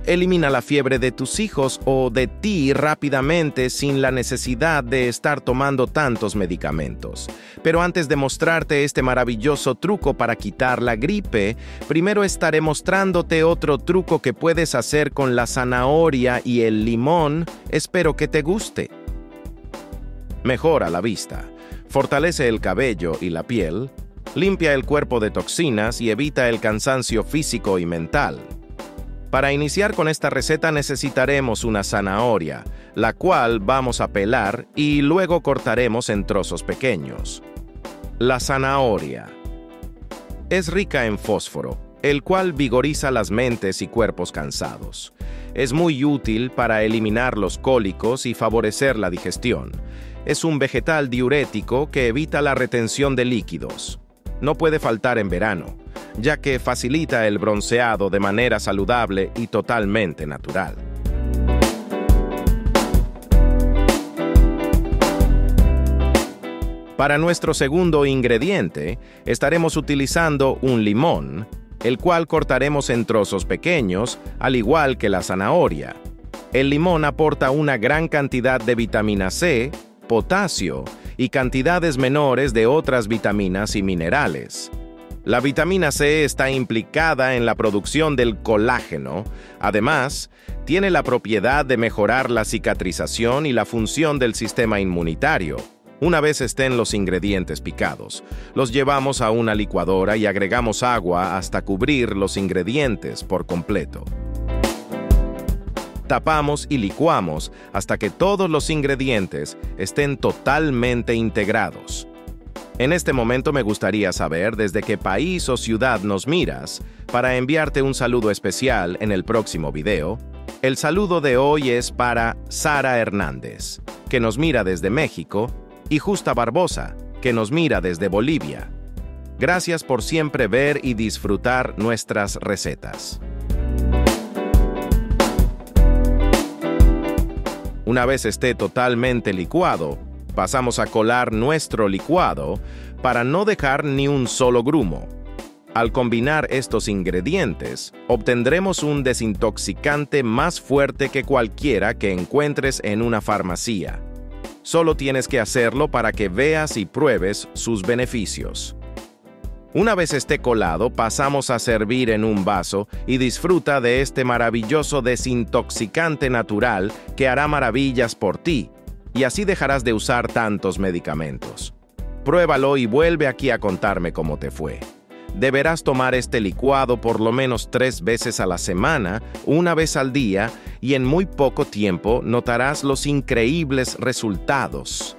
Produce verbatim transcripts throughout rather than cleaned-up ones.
elimina la fiebre de tus hijos o de ti rápidamente sin la necesidad de estar tomando tantos medicamentos. Pero antes de mostrarte este maravilloso truco para quitar la gripe, primero estaré mostrándote otro truco que puedes hacer con la zanahoria y el limón. Espero que te guste. Mejora la vista, fortalece el cabello y la piel, limpia el cuerpo de toxinas y evita el cansancio físico y mental. Para iniciar con esta receta necesitaremos una zanahoria, la cual vamos a pelar y luego cortaremos en trozos pequeños. La zanahoria es rica en fósforo, el cual vigoriza las mentes y cuerpos cansados. Es muy útil para eliminar los cólicos y favorecer la digestión. Es un vegetal diurético que evita la retención de líquidos. No puede faltar en verano, ya que facilita el bronceado de manera saludable y totalmente natural. Para nuestro segundo ingrediente, estaremos utilizando un limón, el cual cortaremos en trozos pequeños, al igual que la zanahoria. El limón aporta una gran cantidad de vitamina C, potasio y cantidades menores de otras vitaminas y minerales. La vitamina C está implicada en la producción del colágeno. Además, tiene la propiedad de mejorar la cicatrización y la función del sistema inmunitario. Una vez estén los ingredientes picados, los llevamos a una licuadora y agregamos agua hasta cubrir los ingredientes por completo. Tapamos y licuamos hasta que todos los ingredientes estén totalmente integrados. En este momento me gustaría saber desde qué país o ciudad nos miras para enviarte un saludo especial en el próximo video. El saludo de hoy es para Sara Hernández, que nos mira desde México, y Justa Barbosa, que nos mira desde Bolivia. Gracias por siempre ver y disfrutar nuestras recetas. Una vez esté totalmente licuado, pasamos a colar nuestro licuado para no dejar ni un solo grumo. Al combinar estos ingredientes, obtendremos un desintoxicante más fuerte que cualquiera que encuentres en una farmacia. Solo tienes que hacerlo para que veas y pruebes sus beneficios. Una vez esté colado, pasamos a servir en un vaso y disfruta de este maravilloso desintoxicante natural que hará maravillas por ti, y así dejarás de usar tantos medicamentos. Pruébalo y vuelve aquí a contarme cómo te fue. Deberás tomar este licuado por lo menos tres veces a la semana, una vez al día, y en muy poco tiempo notarás los increíbles resultados.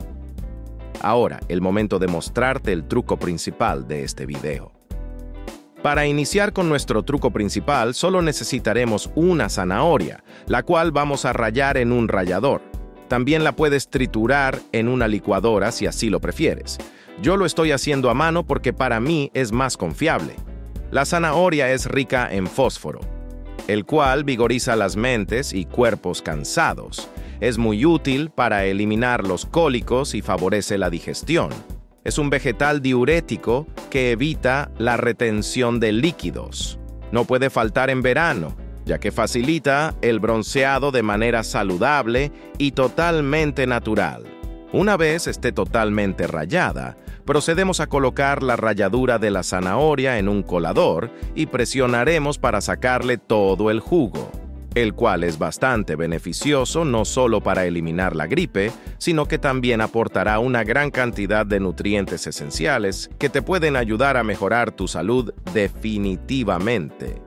Ahora, el momento de mostrarte el truco principal de este video. Para iniciar con nuestro truco principal, solo necesitaremos una zanahoria, la cual vamos a rallar en un rallador. También la puedes triturar en una licuadora si así lo prefieres. Yo lo estoy haciendo a mano porque para mí es más confiable. La zanahoria es rica en fósforo, el cual vigoriza las mentes y cuerpos cansados. Es muy útil para eliminar los cólicos y favorece la digestión. Es un vegetal diurético que evita la retención de líquidos. No puede faltar en verano, ya que facilita el bronceado de manera saludable y totalmente natural. Una vez esté totalmente rallada, procedemos a colocar la ralladura de la zanahoria en un colador y presionaremos para sacarle todo el jugo, el cual es bastante beneficioso no solo para eliminar la gripe, sino que también aportará una gran cantidad de nutrientes esenciales que te pueden ayudar a mejorar tu salud definitivamente.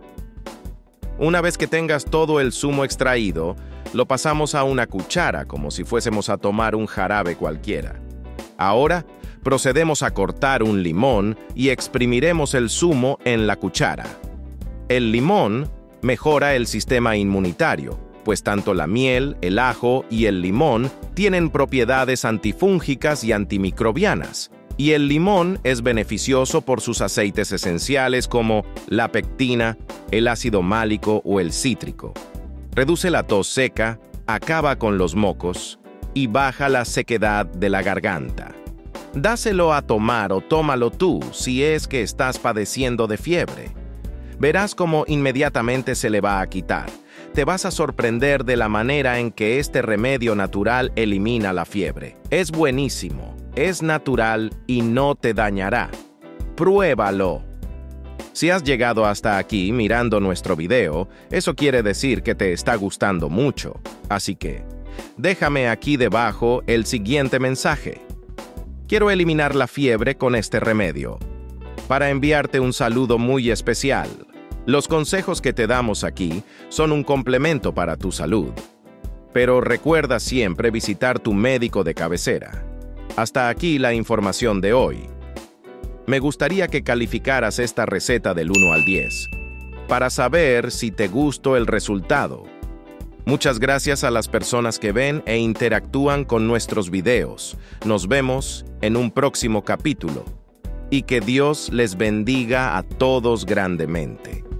Una vez que tengas todo el zumo extraído, lo pasamos a una cuchara como si fuésemos a tomar un jarabe cualquiera. Ahora, procedemos a cortar un limón y exprimiremos el zumo en la cuchara. El limón mejora el sistema inmunitario, pues tanto la miel, el ajo y el limón tienen propiedades antifúngicas y antimicrobianas, y el limón es beneficioso por sus aceites esenciales como la pectina, el ácido málico o el cítrico. Reduce la tos seca, acaba con los mocos y baja la sequedad de la garganta. Dáselo a tomar o tómalo tú si es que estás padeciendo de fiebre. Verás cómo inmediatamente se le va a quitar. te vas a sorprender de la manera en que este remedio natural elimina la fiebre. Es buenísimo, es natural y no te dañará. ¡Pruébalo! Si has llegado hasta aquí mirando nuestro video, eso quiere decir que te está gustando mucho. Así que, déjame aquí debajo el siguiente mensaje. Quiero eliminar la fiebre con este remedio. Para enviarte un saludo muy especial. Los consejos que te damos aquí son un complemento para tu salud. Pero recuerda siempre visitar tu médico de cabecera. Hasta aquí la información de hoy. Me gustaría que calificaras esta receta del uno al diez, para saber si te gustó el resultado. Muchas gracias a las personas que ven e interactúan con nuestros videos. Nos vemos en un próximo capítulo. Y que Dios les bendiga a todos grandemente.